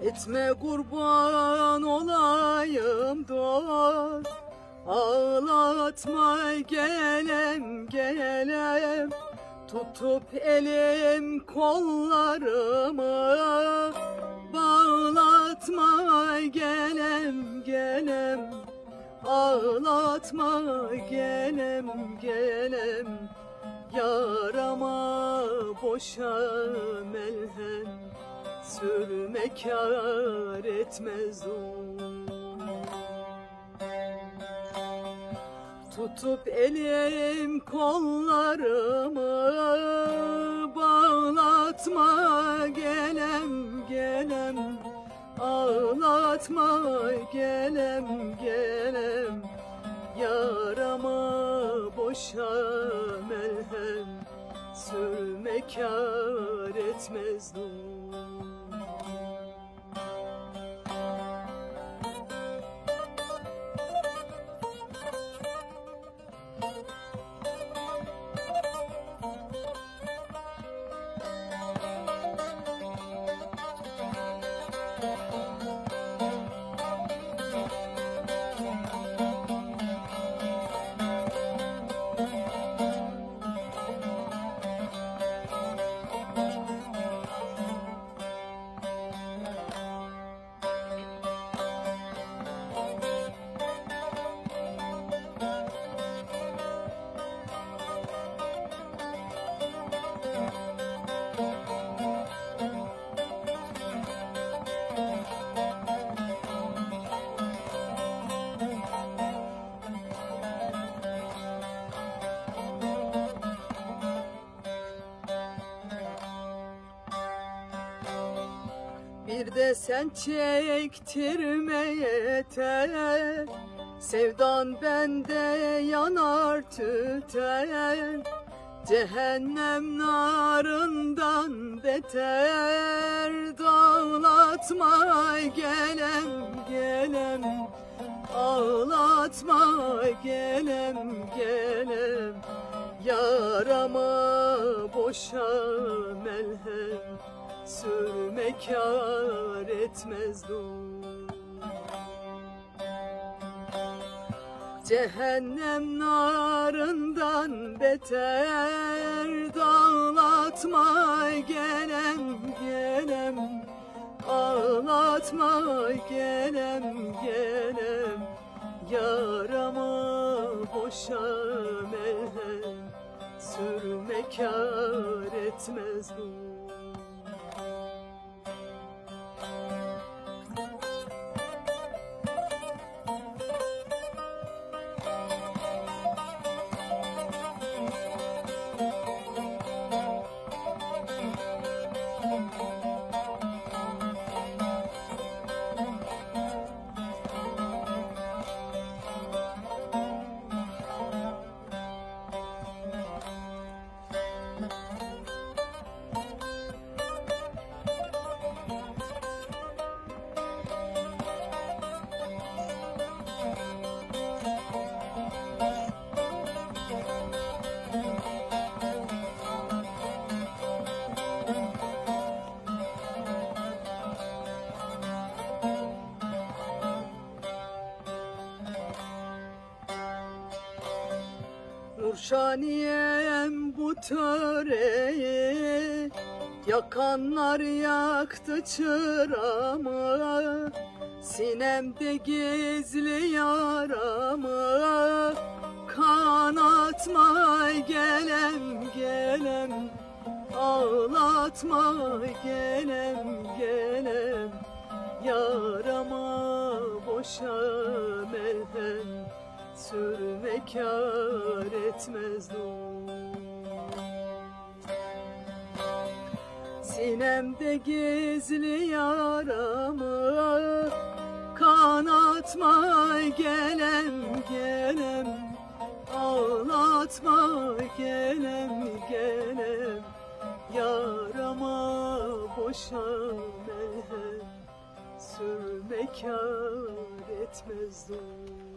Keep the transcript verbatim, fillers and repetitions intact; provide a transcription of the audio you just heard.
Etme kurban olayım dost, ağlatma gelem gelem, tutup elim kollarımı, bağlatma gelem gelem, ağlatma gelem gelem, yarama boşa melhem sürme kâr etmez o. Tutup elim kollarımı, bağlatma gelem gelem, ağlatma gelem gelem, yarama boşa melhem sürme kâr etmez o. Bir de sen çektirme yeter, sevdan bende yanar tüter, cehennem narından beter, dağlatma gelem gelem, ağlatma gelem gelem, yarama boşa melhem sürme kâr etmez o. Cehennem narından beter, dağlatma gelem gelem, ağlatma gelem gelem, yarama boşa melhem sürme kâr etmez o. Nurşaniyem bu töreyi, yakanlar yaktı çıramı, sinemde gizli yaramı, kanatma gelem gelem, ağlatma gelem gelem, yarama boşa melhem sürme kâr etmez o. Sinemde gizli yaramı, kanatma gelem gelem, ağlatma gelem gelem, yarama boşa melhem sürme kâr etmez o.